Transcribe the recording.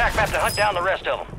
track map to hunt down the rest of them.